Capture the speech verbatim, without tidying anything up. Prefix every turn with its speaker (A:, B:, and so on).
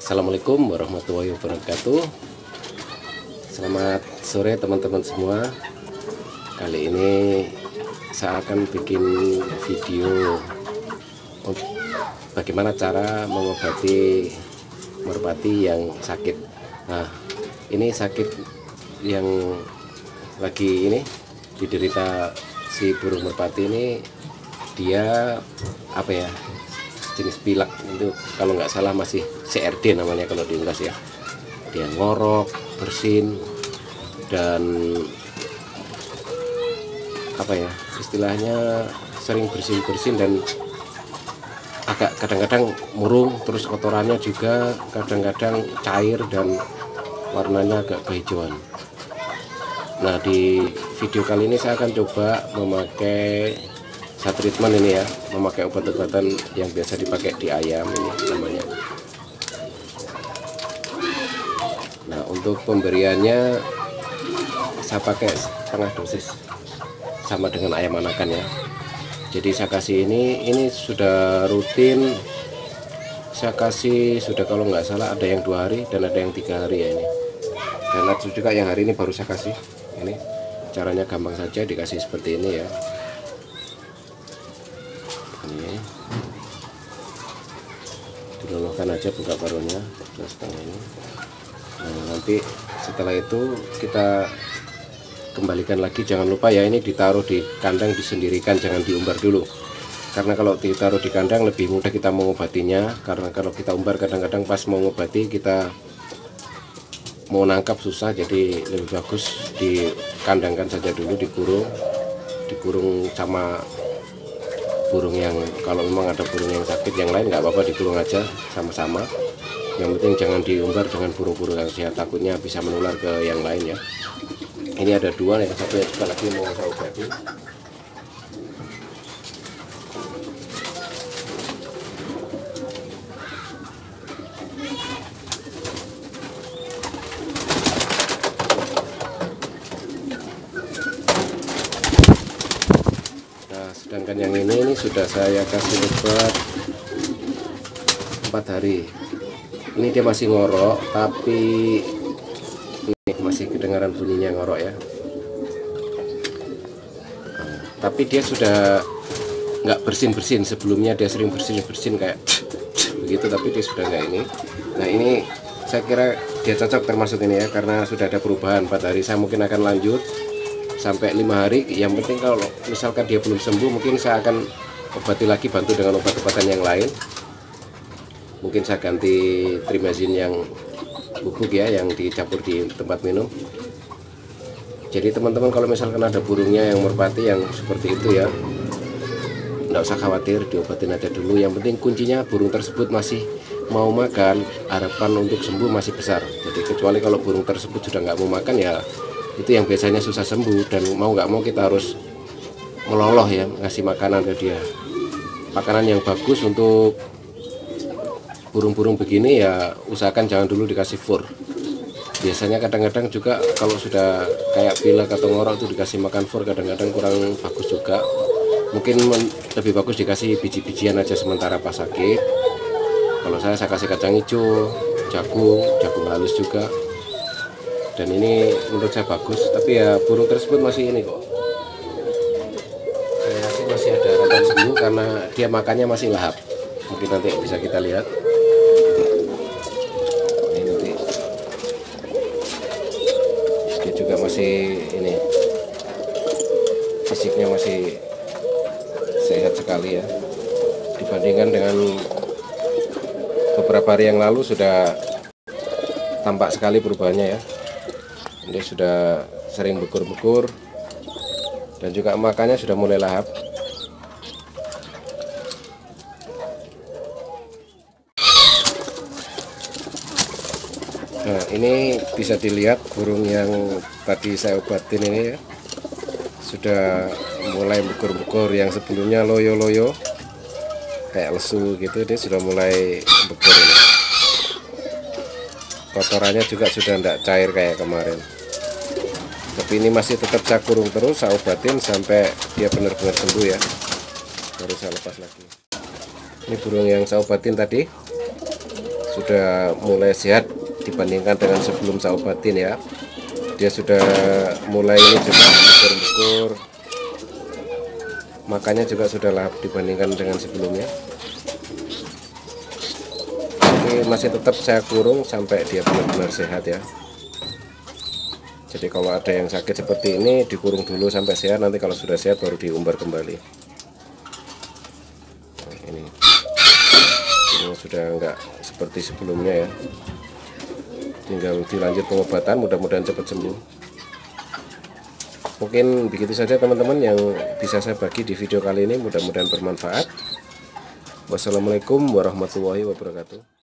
A: Assalamualaikum warahmatullahi wabarakatuh. Selamat sore teman-teman semua. Kali ini saya akan bikin video bagaimana cara mengobati merpati yang sakit. Nah, ini sakit yang lagi ini diderita si burung merpati ini, dia apa ya, jenis pilek itu, kalau nggak salah masih C R D namanya kalau di unggas ya. Dia ngorok, bersin, dan apa ya istilahnya, sering bersin-bersin dan agak kadang-kadang murung, terus kotorannya juga kadang-kadang cair dan warnanya agak kehijauan. Nah, di video kali ini saya akan coba memakai satu treatment ini ya, memakai obat-obatan yang biasa dipakai di ayam ini namanya. Nah, untuk pemberiannya saya pakai setengah dosis, sama dengan ayam anakan ya. Jadi saya kasih ini, ini sudah rutin saya kasih, sudah kalau nggak salah ada yang dua hari dan ada yang tiga hari ya ini. Dan ada juga yang hari ini baru saya kasih. Ini caranya gampang saja, dikasih seperti ini ya. Ini diluluhkan aja buka paruhnya setengah ini. Nah, nanti setelah itu kita kembalikan lagi. Jangan lupa ya, ini ditaruh di kandang disendirikan, jangan diumbar dulu, karena kalau ditaruh di kandang lebih mudah kita mengobatinya. Karena kalau kita umbar kadang-kadang pas mau ngobati kita mau nangkap susah, jadi lebih bagus dikandangkan saja dulu, dikurung dikurung sama burung yang, kalau memang ada burung yang sakit yang lain nggak apa-apa, dikurung aja sama-sama. Yang penting jangan diumbar dengan burung-burung yang sehat, takutnya bisa menular ke yang lain ya. Ini ada dua, yang satu juga lagi mau saya obati. Sedangkan yang ini, ini sudah saya kasih obat empat hari. Ini dia masih ngorok, tapi ini masih kedengaran bunyinya ngorok ya. Nah, tapi dia sudah nggak bersin-bersin. Sebelumnya dia sering bersin-bersin kayak begitu, tapi dia sudah nggak ini. Nah, ini saya kira dia cocok termasuk ini ya, karena sudah ada perubahan empat hari. Saya mungkin akan lanjut sampai lima hari. Yang penting kalau misalkan dia belum sembuh, mungkin saya akan obati lagi, bantu dengan obat-obatan yang lain. Mungkin saya ganti trimazin yang bubuk ya, yang dicampur di tempat minum. Jadi teman-teman, kalau misalkan ada burungnya yang merpati yang seperti itu ya, nggak usah khawatir, diobatin aja dulu. Yang penting kuncinya burung tersebut masih mau makan, harapan untuk sembuh masih besar. Jadi kecuali kalau burung tersebut sudah nggak mau makan ya, itu yang biasanya susah sembuh, dan mau nggak mau kita harus meloloh ya, ngasih makanan ke dia. Makanan yang bagus untuk burung-burung begini ya, usahakan jangan dulu dikasih fur. Biasanya kadang-kadang juga kalau sudah kayak pilek atau ngorok itu dikasih makan fur, kadang-kadang kurang bagus juga. Mungkin lebih bagus dikasih biji-bijian aja sementara pas sakit. Kalau saya saya kasih kacang hijau, jagung, jagung halus juga. Dan ini menurut saya bagus, tapi ya burung tersebut masih ini kok, saya yakin masih ada harapan sembuh karena dia makannya masih lahap. Mungkin nanti bisa kita lihat. Ini nanti dia juga masih ini, fisiknya masih sehat sekali ya, dibandingkan dengan beberapa hari yang lalu. Sudah tampak sekali perubahannya ya. Dia sudah sering bekur-bekur dan juga makannya sudah mulai lahap. Nah, ini bisa dilihat burung yang tadi saya obatin ini ya, sudah mulai bekur-bekur. Yang sebelumnya loyo-loyo kayak lesu gitu, dia sudah mulai bekur ini. Kotorannya juga sudah tidak cair kayak kemarin. Tapi ini masih tetap saya kurung terus, saya obatin sampai dia benar-benar sembuh ya, baru saya lepas lagi. Ini burung yang saya obatin tadi sudah mulai sehat dibandingkan dengan sebelum saya obatin ya. Dia sudah mulai ini juga bukur-bukur, makannya juga sudah lahap dibandingkan dengan sebelumnya. Tapi masih tetap saya kurung sampai dia benar-benar sehat ya. Jadi kalau ada yang sakit seperti ini dikurung dulu sampai sehat, nanti kalau sudah sehat baru diumbar kembali. Nah, ini, ini sudah enggak seperti sebelumnya ya. Tinggal dilanjut pengobatan, mudah-mudahan cepat sembuh. Mungkin begitu saja teman-teman yang bisa saya bagi di video kali ini, mudah-mudahan bermanfaat. Wassalamualaikum warahmatullahi wabarakatuh.